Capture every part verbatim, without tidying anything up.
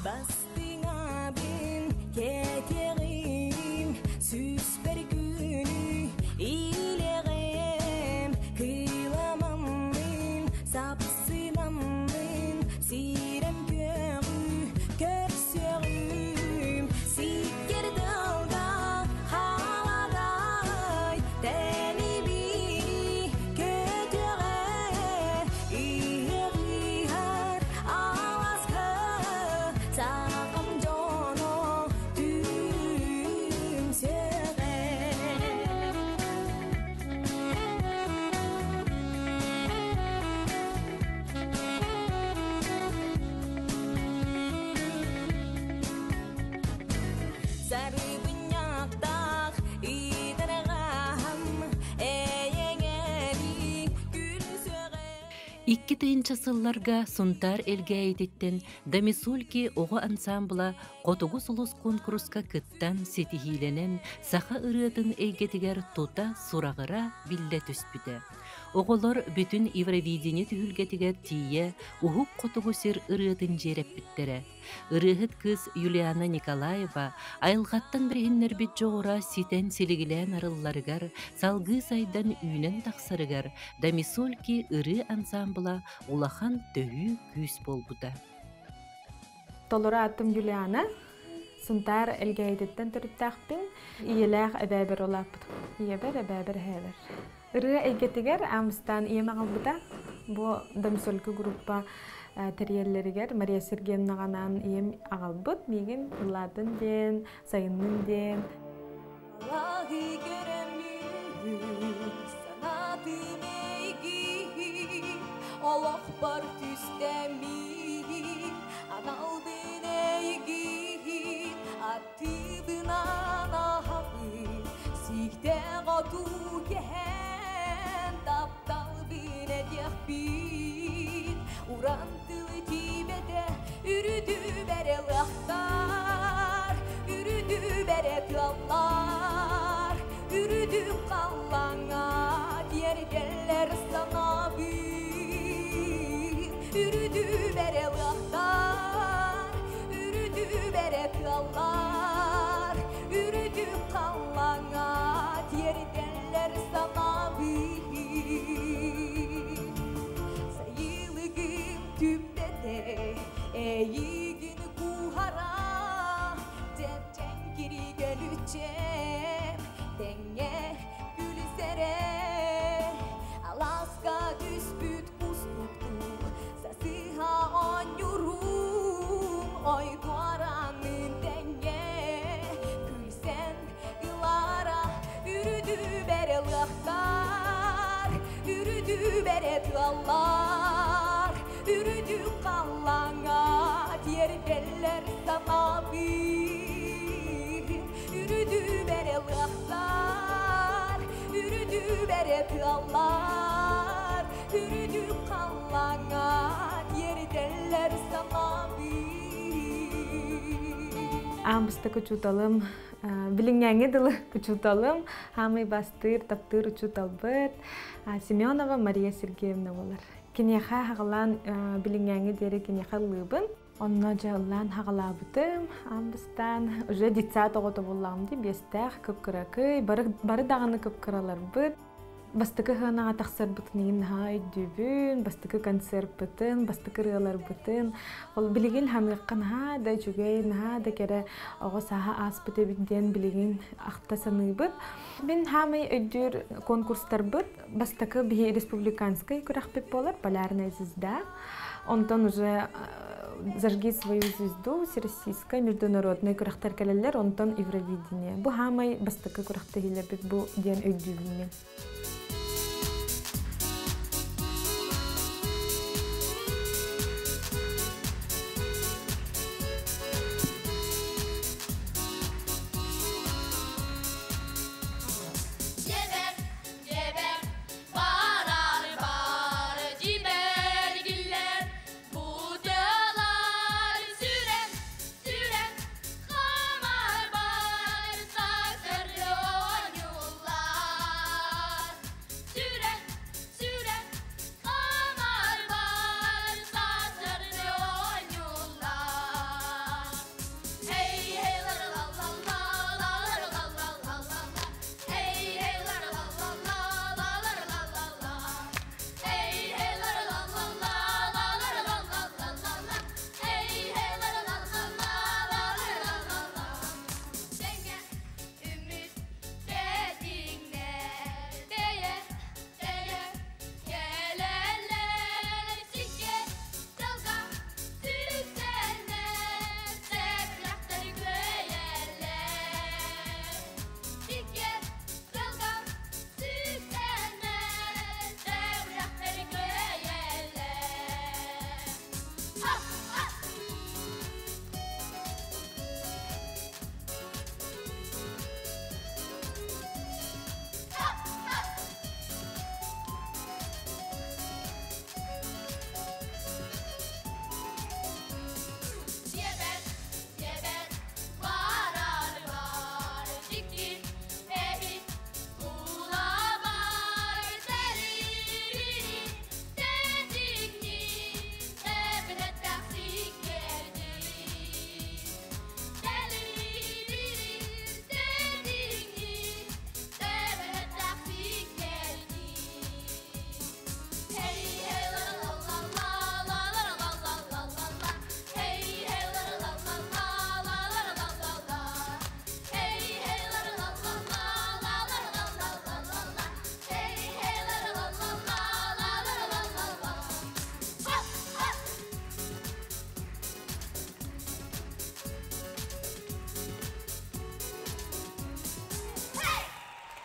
Bastinga bin keterim süsper günü ilerem kıylamam bin sapsınam bin sirem körü köksörüm sikker dalda haladay teni biri kötüre ihar alaska sağım jono tüm sere sarı bınyaktak idaragam eyengeri gül söre Икки тыйынча сылларга сунтар элге эйдиттен Дамисульки оҕо ансамбла котугус улус конкурска кыттан сетихиленен саха ырыатын эйгетигер тута сурагыра билле түспүтэ. Оҕолор бүтүн Евровидение түһүлгетигер тие уһук котугусер ырыатын жереппиттере. Ырыһыт кыз Юлиана Николаева айылгаттан бирихиннер бит жоғыра ситен силигилен арылларыгар салгы сайдан үйнен тахсарыгар Дамисульки ыры ансамбла улахан төхүү күс болбута. Толора аттым Юлиана, сунтар элгейдеттен түрттақпин, иеләғ әбәбір олаппыд. Иебер әбәбір хәбір. Үрі әйгетігер амыстан ием ағалбыда. Бұ Дамисульки группа тәрелерігер Мария Сергеевна ғанан ием ағалбыд. Меген Ладын ден, Сайынның ден. Allah'ı göremiyor sanatım eygi Allah var tüstemi anal bin eygi atıbına nahavi sikte gatu kehen taptal bin ediyah bin urantılı tibede ürüdü bere lahtar ürüdü bere tlallar ürüdü kallana diğer geller sana bir ürüdü bere lahtar ürüdü bere tlallar ürüdü kallana diğer geller sana bir sayılığım tüpte de eğigin kuhara Tepten geri geleceğim Denge gülsere Alaska düspüt kustuktu Sasıha onyurum Oy duaranın denge Gülsen yıllara Ürüdü bere lahtar Ürüdü bere tlallar Ürüdü kallana Diğer geller sana bir Ürüdü bere lahtar Ürüdü bere tlallar Ürüdü kallana Diğer geller sana bir Амбыста күчуталым, билиңяңе дылы күчуталым, хамый бастыр, таптыр учуталбыт, Семенова Мария Сергеевна болар. Кенеха хағалан билиңяңе дері кенеха лыбын, онна жалан хағалабытым, амбыстан, уже дитсат оғыты болламды, бестәқ көпкіракы, бары дағаны көпкіралар бұд. Бастыкы хана тахсар бутнин хай дүбүн, бастыкы концерт бутын, бастыкы рыалар бутын. Ол билигин хамыккан ха да жүгейн ха да кере ого саха ас бute биден билигин ахтасаны бут. Мен хамай өдүр конкурстар бут, бастыкы би республиканская курахпет болар, полярная звезда. Онтон уже зажги свою звезду, всероссийская, международная курахтар келелер, онтон Евровидение. Бу хамай бастыкы курахты хилебит бу ден өдүбүнен.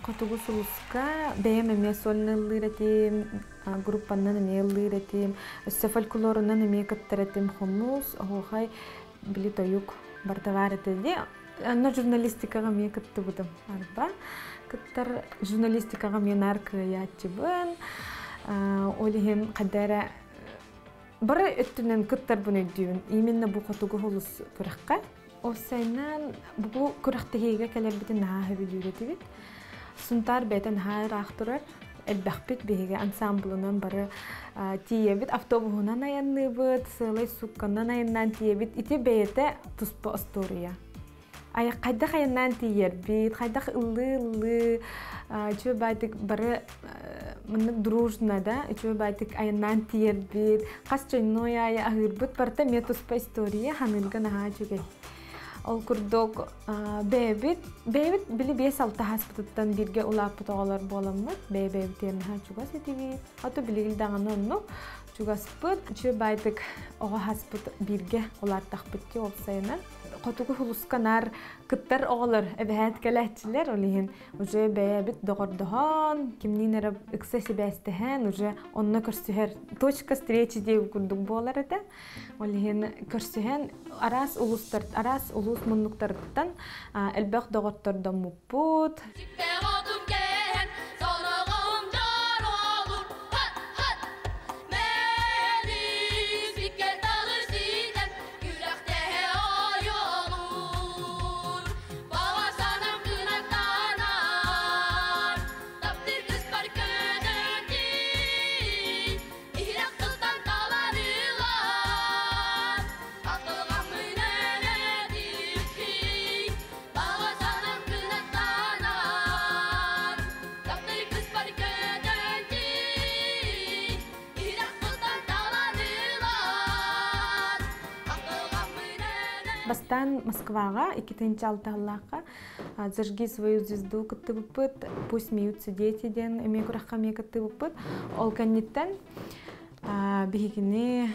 Котугу сулуска бэм эме сольны лыратим, группаннан эме лыратим, өссө фольклорунан эме каттаратим хомус, охохай били тоюк бартавар этеди. Анна журналистикага ме каттыбытым арба. Каттар журналистикага мен аркы ятчыбын. Олихим кадара бары өттүнөн каттар буны дүйүн. Именно бу котугу холус кыракка. Осайнан бу кырактыгыга келербитин наа хөбүлүрөтүбүт. Сунтар бетен хайр ахтурар элбахпит биһиге ансамблынан бары тиебит автобусунан аянныбыт, сылай сукканнан аяннан тиебит. Ити бейте туспа история. Ай кайда хаяннан тиербит, кайда ыллы-ыллы, чөө байтык бары мынык дружно, да, чөө байтык аяннан тиербит. Кас чойной ай агырбыт барта ме туспа история ханылган аха чөгей. Ол курдок бэбит, бэбит били бес алты хаспытыттан бирге улап потоголор боламмыт, бэбит тернха чугас этибит. Ато билигил даганы онну чугаспыт, чөө байтык ого хаспыт бирге улартахпытти олсайна. Котугу хулусканар кыттар оголор эбэхэт кэлэхчилер олиһин уже бэбит догордохон, кимнинер ыксеси бэстэхэн уже онно көрсүхэр точка встречи деп курдук болар эте. Олиһин көрсүхэн арас улустар, арас улус муннуктарыттан элбэх догортордон муппут. Бастан Москвага иккинчи алтыаллакка «Зажги свою звезду» кыттыбыппыт, «Пусть смеются дети» ден эме куракка ме кыттыбыппыт. Ол канниттен бигини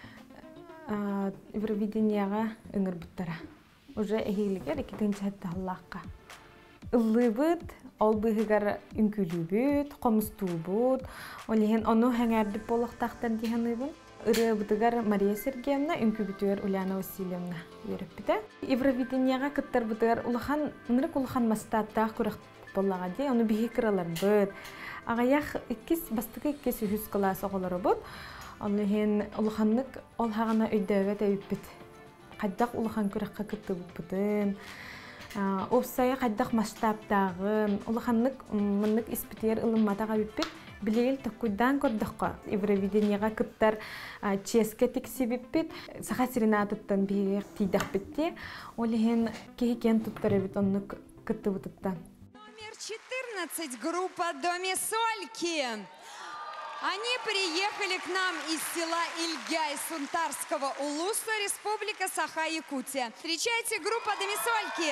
Евровиденияга ыңырбыттара. Уже эхилигер иккинчи алтыаллакка. Ыллыбыт, ол быгыгар үңкүлүбүт, комустуубут, олиһин ону хәңәрдип болохтактан диханыбын. Ырыбытыгар Мария Сергеевна, үңкүбүтүгөр Ульяна Васильевна үйрөппүтэ. Евровиденияга кыттар бытыгар улахан, ынырык улахан мастаттаах күрәк боллага дей, ону биһи кыралар быт. Агаях иккис, бастыгы иккис үхүс класс оголору бут. Олиһин улаханнык ол хагана өйдөбөт өйппүт. Кайдак улахан күрәккә кыттыбыппытын. Овсая кайдак масштабтагын, улаханнык мыннык испитер ылымматага үппүт. Билегил токуйдан көрдөхкө Евровиденияга кыттар ческе тиксибиппит, саха серенатыттан биге тийдахпитти. Олиһин кеһикен туттарыбыт оннук кыттыбытыттан. Номер четырнадцать, группа «Домисольки». Они приехали к нам из села Ильгяй Сунтарского улуса, Республика Саха-Якутия. Встречайте группа «Домисольки».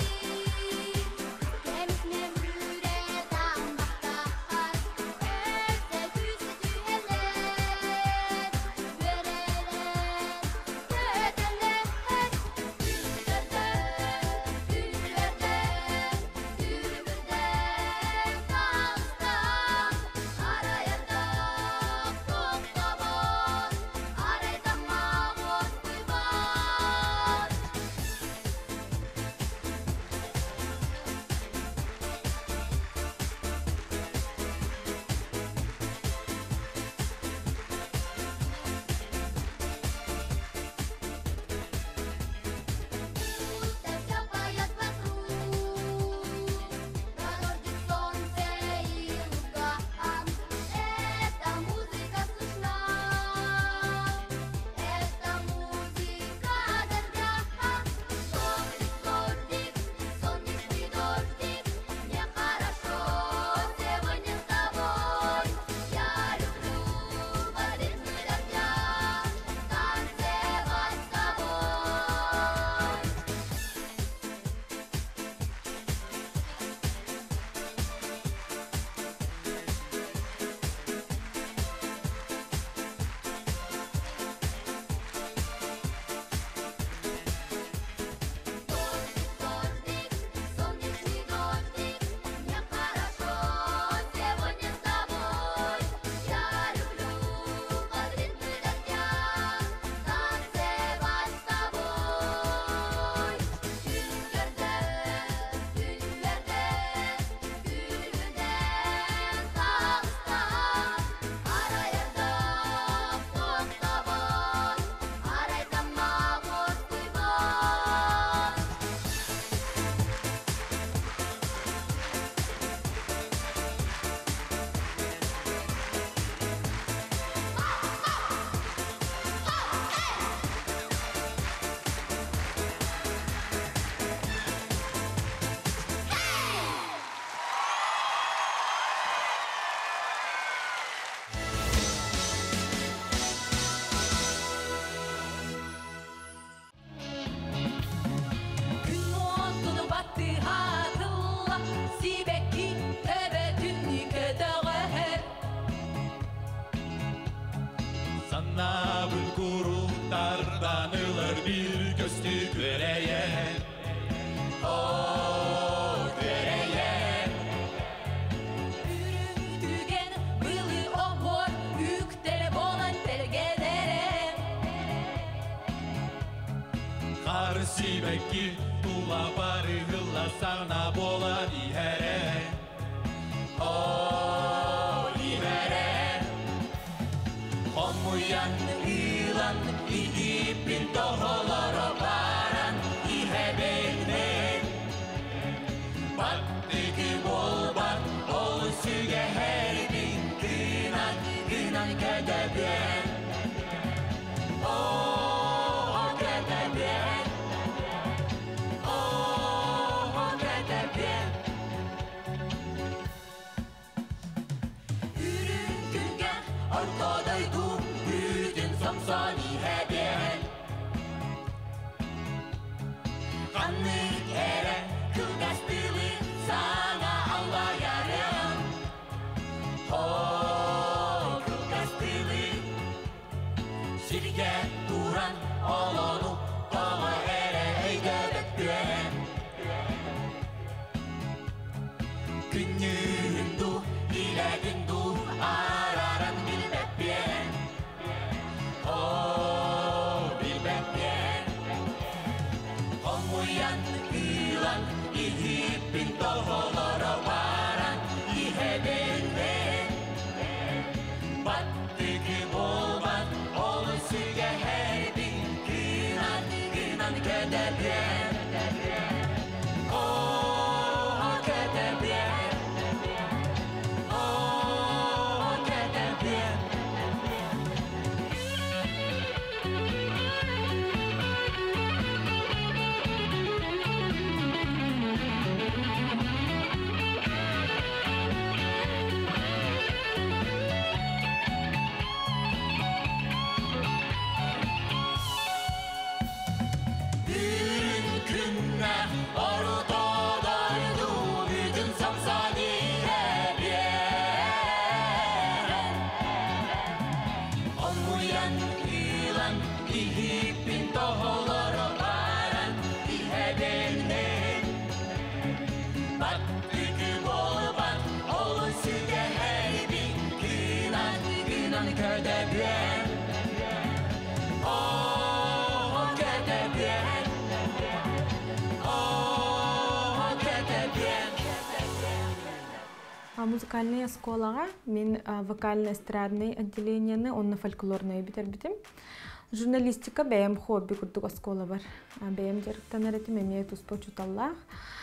Kemik ne bürüre tam baktar Sanılır bir gözlü göreyen O göreyen Ürüntügen bılı omor Yüktele bolan telgelere Karşı bekki Tula barı hılla sana bolan ihere O ihere Komuyan ilan İdipin toholara baran ihe beğenen Battıkı bol bat Ol süge her bin Gınan gınan kedeben O kedeben O kedeben Ürüntügen ortadaydım Bütün samsani heden Kanlık ere Kılgastili sana Allah yarım O kılgastili Şirket duran olonu Dağ ere eygedek düen Günündu ilegindu Araran bilbek bien O bilbek bien Komuyan ilan ihipin toholara varan ihe benden Battıkı bolman olu süge her bin Gınan gınan kedeben O kedeben O kedeben Ürün künne ortadaydı bütün samsani hebyen Olmayan ilan ihipin toholara varan ihe beğenen Battıkı bol bat olu süge her bin Gınan gınan kedeben O kedeben O kedeben А музыкальная школага мен вокально-эстрадный отделениені, онны фольклорный битербитим. Журналистика бәйім хобби күрдік оскола бар. Бәйім жеріктен әретім әмей туспо чуталлах.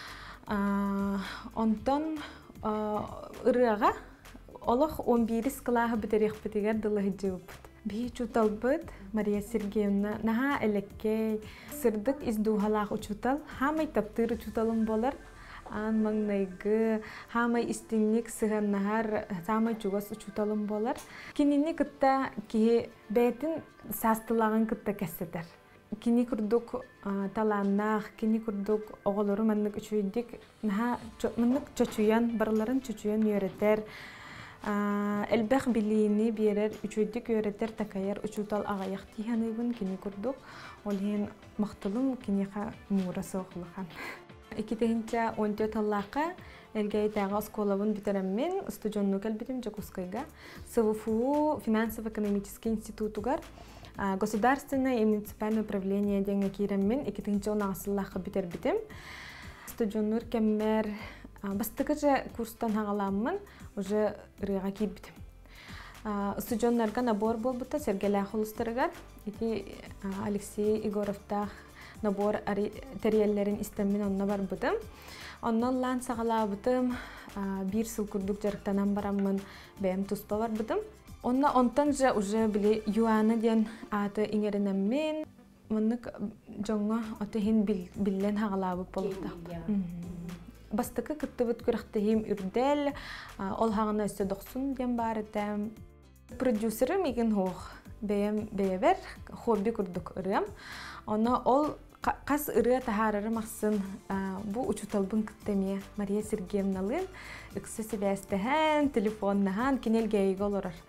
Онтон ырыға олық он бирис қылағы бітерек бітігер дылы хиджи бұд. Би чуталбыд Мария Сергеевна наха элеккей сырдык издухалах учутал, хамай таптыры чуталым болар. Ан маңнайгы, хамай истинник сыған нахар, самай чугас учуталым болар. Кинини кытта ки бәйтін састылағын кытта кәсседер. Кини күрдік таланнақ, кини күрдік оғылыры мәннік үчүйдік, мәннік чөчуян, барыларын чөчуян үйретер. Әлбәқ білейіні берер, үчүйдік үйретер такайар учутал ағаяқ тиханығын кини күрдік. Олен мақтылым кинеға мұрасы оқылыған. Икитегинче он төрт таллаққа элгейтага осколабын битереммен студионну келбитим Жакускайга. СВФУ финансово-экономический институтугар государственное и муниципальное управление деньги киреммен икитегинче он асыллаққа битербитим. Студионнур кеммер бастыкыжы курстан хагаламмын уже рыга кийбитим. Студионнарга набор болбута Сергей Холустарыгар, ити Алексей Егоровтах набор терьеллерин истемин онна бар бутым. Оннан лан сағала бутым, бир сыл күрдік жарықтанан барамын бәйім туспа бар бутым. Онна онтан жа уже біле юаны ден аты иңерінеммен, мұнық жоңға отыхин білен хағала бұп болуқтақ. Бастықы күтті бұт күріқтігім үрдел, ол хағына өсті доқсын ден бар етем. Продюсерім еген хоқ бәйім бәйбер, хобби күрдік үрем. Ona ol qas ırıya tahararı maqsın bu uçutalbın kıttemiye Mariya Sergeyevnalın ıksı sebestehen, telefonnahan kinel geygi olorar.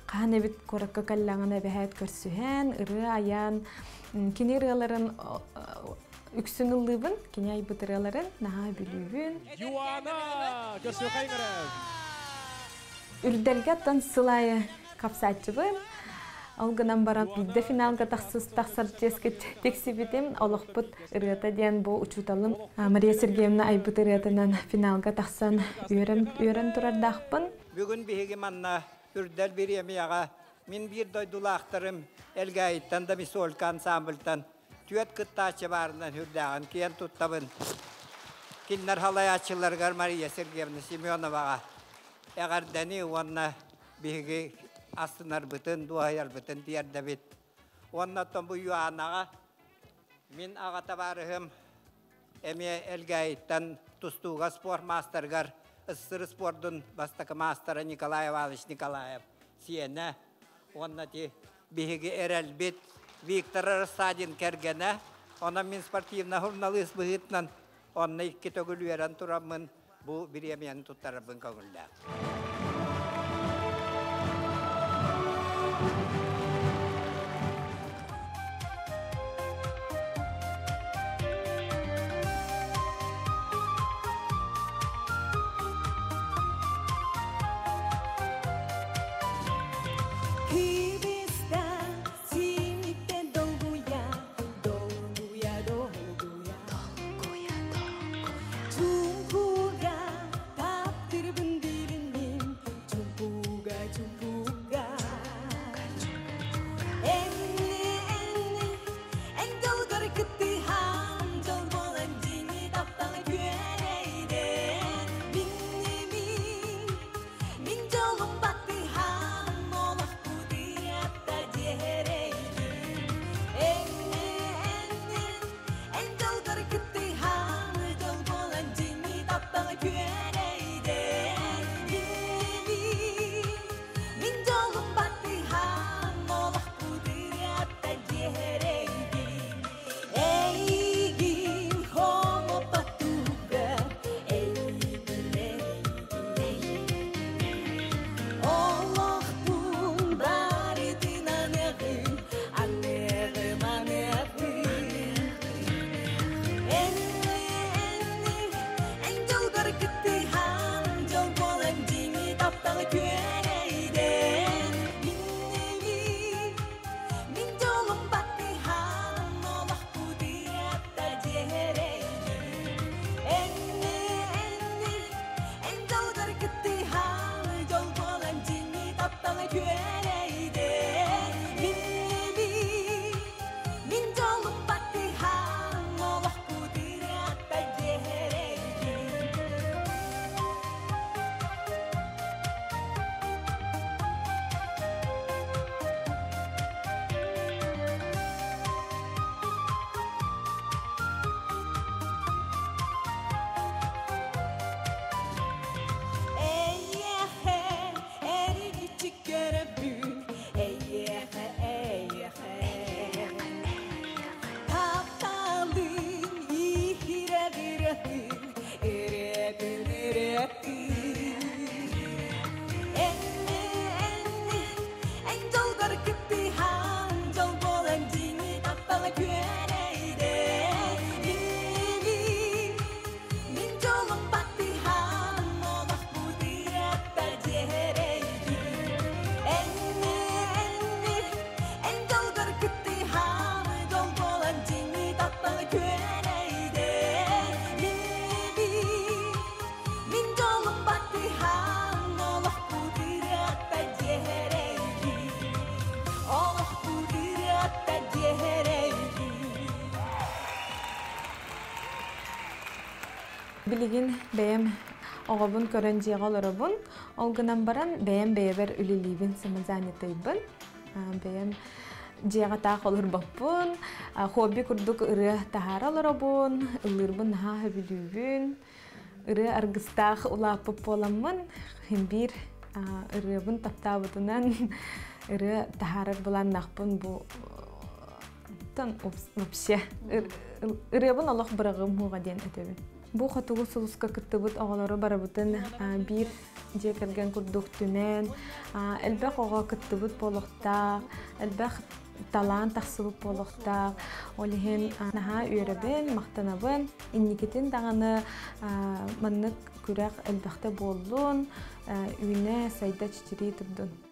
Қаны бит коракка каллаңына бәхәт көрсүһән, ыры аян кини ырыларын үксүн ылыбын, кини айбыт ырыларын наһа билүбүн. Юана көрсү кайгырып. Үрдәлгә тан сылайы капсатчыбын. Алгынан барат бидде финалга тахсыз тахсар тескет тексибитем олохпут ырыта диян бу учуталым. Мария Сергеевна айбыт ырытынан финалга тахсан үйрен үйрен турардахпын. Бүгін биһиги манна үрдәл биремияга мин бир дойдулактарым элгайттан да мисолка ансамбльтан түөт кыттачы барынан үрдәгән киен туттабын. Киннер халаячыларга Мария Сергеевна Семеновага ягардани онна биһиги астынар бытын дуаяр бытын диярда бит. Онна томбу юанага мин агата барыгым эме элгайттан тустуга спорт мастергар ысыр спордун бастакы мастера Николай Иванович Николаев сиене онна ти биһиги эрелбит Виктор Рассадин кергене она мин спортивна журналист быгытнан онна икки төгүлүерен турамын бу биремен туттарыбын көңүлдө. Билигин бэм оғабын көрін жеғал ұрыбын, олғынан баран бэм бэбер үлілейбін самазанетайбын. Бэм жеға тақ олыр бақпын, хобби күрдік ұры тахарал ұрыбын, ұлырбын наға хөбілүйбін, ұры арғыстақ ұлапып боламын, хембір ұрыбын таптабытынан ұры тахарар болан нақпын бұл тан вообще ұрыбын олық бұрағым хуға ден өтебін. Бу хотугу сулуска кыттыбыт оголору барабытын бир же келген курдук түнен элбек ого кыттыбыт болохта, элбек талаан тахсыбыт болохта, олихин наха үйребен, мактанабын, инникитин даганы маннык күрәк элбекте болдун, үйне сайда чичири турдун.